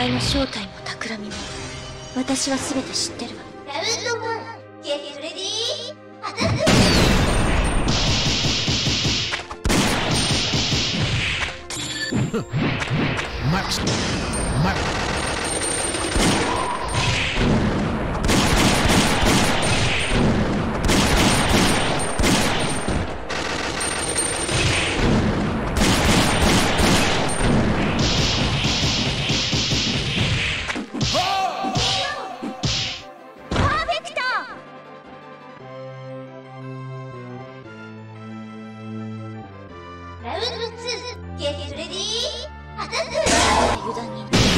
前の正体も企みも私は全て知ってるわ。 ラウンド1、ゲットレディー、アタック。ラウンド2、ゲットレディー、アタック。 油断に